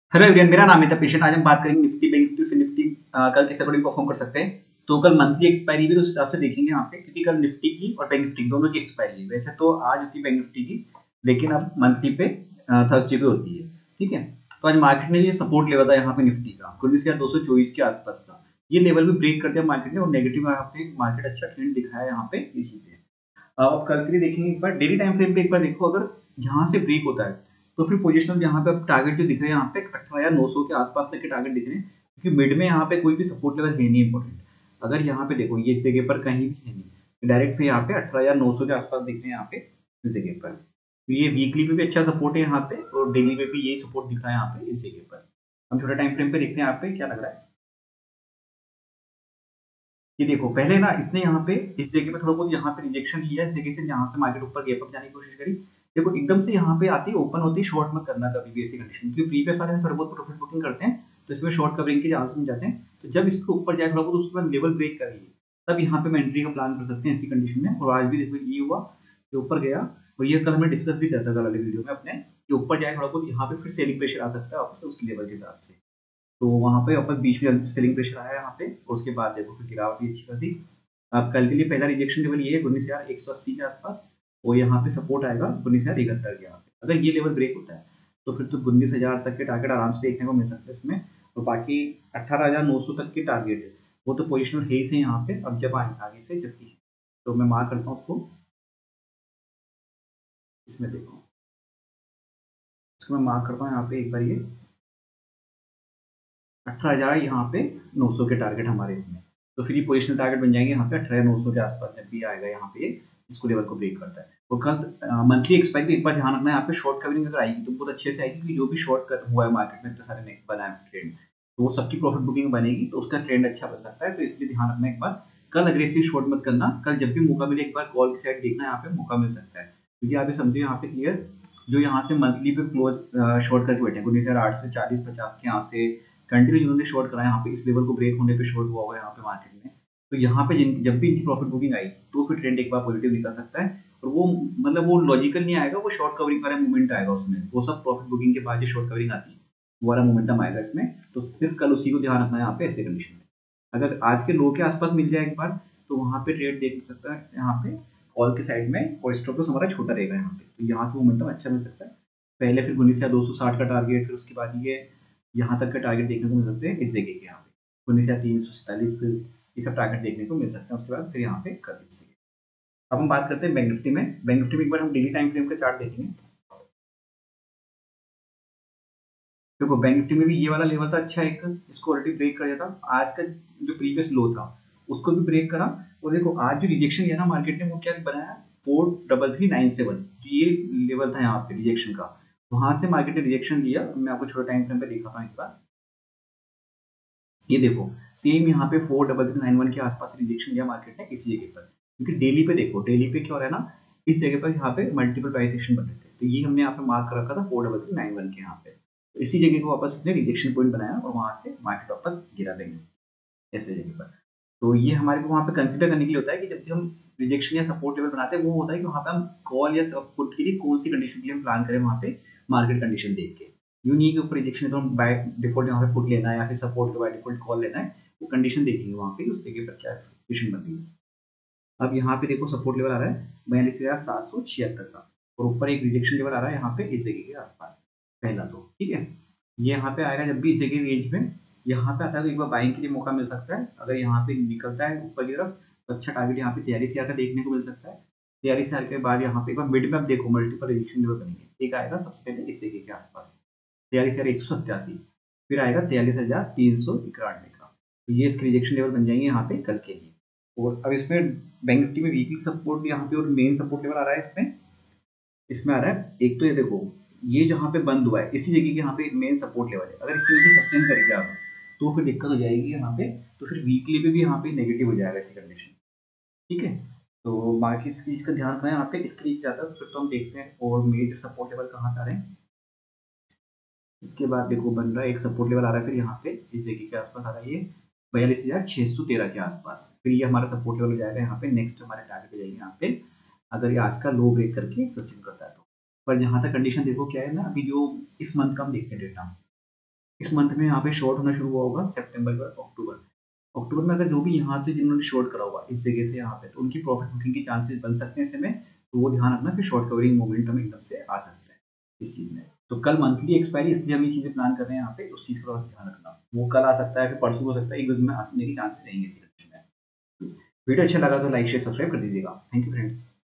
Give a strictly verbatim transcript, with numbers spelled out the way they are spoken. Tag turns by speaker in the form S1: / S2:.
S1: Hello everyone, मेरा नाम है तपेशन। आज हम बात करेंगे निफ्टी बैंक निफ्टी से निफ्टी अ, कल किस अकॉर्डिंग परफॉर्म कर सकते हैं। तो कल मंथली एक्सपायरी भी तो उस हिसाब से देखेंगे यहाँ पे, क्योंकि कल निफ्टी की और बैंक निफ्टी की दोनों की एक्सपायरी है। वैसे तो आज होती है बैंक निफ्टी की, लेकिन अब मंथली पे थर्सडे पे होती है। ठीक है, तो आज मार्केट ने ये सपोर्ट लेवल था यहाँ पे निफ्टी का उन्नीस हजार दो सौ चौबीस के आसपास का। ये लेवल भी ब्रेक कर दिया मार्केट ने और नेगेटिव यहाँ पे मार्केट अच्छा ट्रेंड दिखाया यहाँ पे इसी पे। अब कल के लिए देखेंगे एक बार डेली टाइम फ्रेम पे। एक बार देखो, अगर यहाँ से ब्रेक होता है तो फिर पोजिशनल यहाँ पे टारगेट जो दिख रहे हैं यहाँ पे अठारह हजार नौ सौ के आसपास तक के टारगेट दिख रहे हैं, क्योंकि मिड में यहाँ पे कोई भी सपोर्ट लेवल है नहीं इंपॉर्टेंट। अगर यहाँ पे देखो ये इस जगह पर कहीं भी है नहीं, डायरेक्ट फिर यहाँ पे अठारह हजार नौ सौ के आसपास दिख रहे हैं यहाँ पे इस जगह पर। तो ये वीकली पे भी अच्छा सपोर्ट है यहाँ पे और डेली पे भी यही सपोर्ट दिख रहा है यहाँ पे इस जगह पर। हम छोटा टाइम फ्रेम पे देखते हैं यहाँ पे क्या लग रहा है। ये देखो, पहले ना इसने यहाँ पे इस जगह पे थोड़ा बहुत यहाँ पे रिजेक्शन लिया, इस जगह से यहाँ से मार्केट ऊपर गैप अप जाने की कोशिश करी। देखो एकदम से यहाँ पे आती है ओपन होती है, शॉर्ट मत करना कभी भी ऐसी कंडीशन, क्योंकि प्रीवियस वाले में थोड़ा बहुत प्रॉफिट बुकिंग करते हैं तो इसमें शॉर्ट कवरिंग के चांस मिल जाते हैं। तो जब इसके ऊपर जाए थोड़ा बहुत, उसके बाद लेवल ब्रेक कर रही है, तब यहाँ पे मैं एंट्री का प्लान कर सकते हैं ऐसी कंडीशन में। और आज भी देखो ये हुआ, ये ऊपर गया और ये कल हमने डिस्कस भी किया था कल वाले वीडियो में अपने, कि ऊपर जाए थोड़ा बहुत यहाँ पे फिर सेलिंग प्रेशर आ सकता है वापस उस लेवल के हिसाब से। तो वहाँ पे वापस बीच में सेलिंग प्रेशर आया यहाँ पे और उसके बाद देखो फिर गिरावट भी अच्छी खासी। अब कल के लिए पहला रिजेक्शन लेवल ये है उन्नीस हजार एक सौ अस्सी के आसपास, और यहाँ पे सपोर्ट आएगा उन्नीस हजार इकहत्तर के। यहाँ पे अगर ये लेवल ब्रेक होता है तो फिर तो उन्नीस हजार तक के टारगेट आराम से देखने को मिल सकते हैं इसमें। और बाकी अठारह हजार नौ सौ तक के टारगेट है, वो तो पोजिशनल है ही से यहाँ पे। अब जब आए आगे से जब भी, तो मैं मार्क करता हूँ उसको, इसमें देखो इसको मैं मार्क करता हूँ यहाँ पे एक बार, ये अठारह हजार यहाँ पे नौ सौ के टारगेट हमारे इसमें। तो फिर ये पोजिशनल टारगेट बन जाएंगे यहाँ पे अठारह नौ सौ के आसपास जब भी आएगा यहाँ पे इसको लेवल को ब्रेक करता है। और कल मंथली एक्सपायरी एक बार ध्यान रखना है यहाँ पे, शॉर्ट कवरिंग अगर आएगी तो बहुत अच्छे से आएगी, क्योंकि जो भी शॉर्ट कर हुआ है मार्केट में इतने सारे ने बना है ट्रेंड, तो वो सबकी प्रॉफिट बुकिंग बनेगी तो उसका ट्रेंड अच्छा बन सकता है। तो इसलिए ध्यान रखना एक बार, कल अग्रेसिव शॉर्ट मत करना। कल जब भी मौका मिले एक बार कॉल की साइड देखना, यहाँ पे मौका मिल सकता है। क्योंकि आप ये समझिए यहाँ पे क्लियर, जो यहाँ से मंथली पे क्लोज शॉर्ट करके बैठे उन्नीस हजार आठ सौ चालीस पचास के यहाँ से कंटिन्यू जिन्होंने शॉर्ट करा यहाँ पे इस लेवल को ब्रेक होने पे शॉर्ट हुआ हुआ है यहाँ पे मार्केट में, तो यहाँ पे जिन जब भी इनकी प्रॉफिट बुकिंग आई तो फिर ट्रेंड एक बार पॉजिटिव निकल सकता है। और वो मतलब वो लॉजिकल नहीं आएगा, वो शॉर्ट कवरिंग वाला मूवमेंट आएगा उसमें, वो सब प्रॉफिट बुकिंग के बाद जो शॉर्ट कवरिंग आती है वो वाला मोमेंटम आएगा इसमें। तो सिर्फ कल उसी को ध्यान रखना है यहाँ पे ऐसे कंडीशन में। अगर आज के लो के आसपास मिल जाए एक बार तो वहाँ पे ट्रेड देख सकता है यहाँ पे कॉल के साइड में, और स्टॉप लॉस हमारा छोटा रहेगा यहाँ पे, तो यहाँ से मोमेंटम अच्छा मिल सकता है। पहले फिर उन्नीस हजार दो सौ साठ का टारगेट, फिर उसके बाद ये यहाँ तक का टारगेट देखने को मिल सकते हैं इस जगह के यहाँ पे उन्नीस हजार तीन सौ सैंतालीस, ये सब टारगेट देखने को मिल सकते हैं। उसके बाद फिर यहाँ पे कर दीजिए। अब हम बात करते हैं बैंक निफ्टी में। बैंक निफ्टी में एक बार हम डेली टाइम फ्रेम का चार्ट देखेंगे। देखो बैंक निफ्टी में भी ये वाला लेवल था अच्छा, एक इसको ऑलरेडी ब्रेक कर दिया था। आज का जो प्रीवियस लो था उसको भी ब्रेक करा। और देखो आज जो रिजेक्शन लिया ना मार्केट ने वो क्या बनाया, four double three nine seven, ये लेवल था यहाँ पे रिजेक्शन का। वहां से मार्केट ने रिजेक्शन लिया, मैं आपको छोटा टाइम फ्रेम पे दिखाता हूँ एक बार। ये देखो सेम यहाँ पे four double three nine one के आसपास रिजेक्शन लिया मार्केट ने इसी जगह पर, क्योंकि डेली पे देखो, डेली पे क्या हो रहा है ना, इस जगह पर यहाँ पे मल्टीपल प्राइस एक्शन बन रहे थे, तो ये हमने यहाँ पे मार्क कर रखा था four double three nine one के यहाँ पे। तो इसी जगह को वापस इसने रिजेक्शन पॉइंट बनाया और वहां से मार्केट वापस गिरा देंगे ऐसे जगह पर। तो ये हमारे को वहाँ पे कंसिडर करने के लिए होता है कि जब भी हम रिजेक्शन या सपोर्ट लेवल बनाते हैं, वो होता है कि वहाँ पे हम कॉल या सपोर्ट के लिए कौन सी कंडीशन के लिए हम प्लान करें वहाँ पे मार्केट कंडीशन देख के। यूं नहीं के ऊपर रिजेक्शन है तो हम बाय डिफॉल्ट यहाँ पे पुट लेना है या फिर सपोर्ट के बाय डिफॉल्ट कॉल लेना है, वो कंडीशन देखेंगे वहाँ पे उस जगह पर क्या सिचुएशन बन रही है। अब यहाँ पे देखो सपोर्ट लेवल आ रहा है बयालीस हजार सात सौ छिहत्तर का, और ऊपर एक रिजेक्शन लेवल आ रहा है यहाँ पे इस जगह के आसपास पहला, तो ठीक है। ये यहाँ पे आएगा जब भी इस जगह रेंज में यहाँ पे आता है तो एक बार बाइंग के लिए मौका मिल सकता है। अगर यहाँ पे निकलता है ऊपर की तरफ तो अच्छा टारगेट यहाँ पे तैयारी हजार का देखने को मिल सकता है। तैयारी हजार के बाद यहाँ पे एक बार मिड में आप देखो मल्टीपल रिजेक्शन लेवल बनेंगे, एक आएगा सबसे पहले इस जगह के आसपास तैयालीस हजार एक सौ सत्तासी, फिर आएगा तैयालीस हजार तीन सौ इक्यानवे का, तो ये इसके रिजेक्शन लेवल बन जाएंगे यहाँ पे कल के लिए। और अब इसमें बैंक निफ्टी में वीकली सपोर्ट भी यहाँ पे और मेन सपोर्ट लेवल आ रहा है इसमें, इसमें आ रहा है एक तो ये देखो, ये जहाँ पे बंद हुआ है इसी जगह के यहाँ पे मेन सपोर्ट लेवल है, अगर इसके नीचे सस्टेन कर गया आप तो फिर दिक्कत हो जाएगी यहाँ पे, तो फिर वीकली पे भी यहाँ पे नेगेटिव हो जाएगा ऐसी कंडीशन। ठीक है, तो बाकी इस चीज़ का ध्यान रखना है यहाँ पे, इसके नीचे जाता है फिर तो हम देखते हैं और मेजर सपोर्ट लेवल कहाँ पे आ रहे हैं। इसके बाद देखो बन रहा है एक सपोर्ट लेवल आ रहा है फिर यहाँ पे इस जगह के आसपास आ रहा है ये बयालीस हजार छह सौ तेरह के आसपास, फिर ये हमारा सपोर्ट लेवल हो जाएगा यहाँ पे। नेक्स्ट हमारे टारगेट हो जाएंगे यहाँ पे अगर ये आज का लो ब्रेक करके सस्टेन करता है तो। पर जहाँ तक कंडीशन देखो क्या है ना, अभी जो इस मंथ का हम देखते हैं डेटा, इस मंथ में यहाँ पे शॉर्ट होना शुरू हुआ होगा सितंबर पर अक्टूबर अक्टूबर में अगर जो भी यहाँ से जिन्होंने शॉर्ट करा होगा इस जगह से यहाँ पे, तो उनकी प्रॉफिट बुकिंग के चांसेस बन सकते हैं ऐसे में, तो वो ध्यान रखना, फिर शॉर्ट कवरिंग मोमेंटम एकदम से आ सकता है इस चीज़ में। तो कल मंथली एक्सपायरी, इसलिए हम ये चीज़ें प्लान कर रहे हैं यहाँ पे, उस चीज़ का थोड़ा सा ध्यान रखना। वो कल आ सकता है, फिर परसों हो सकता है, एक दो दिन में आने के चांसेस रहेंगे इस direction में। वीडियो अच्छा लगा तो लाइक शेयर सब्सक्राइब कर दीजिएगा। Thank you friends.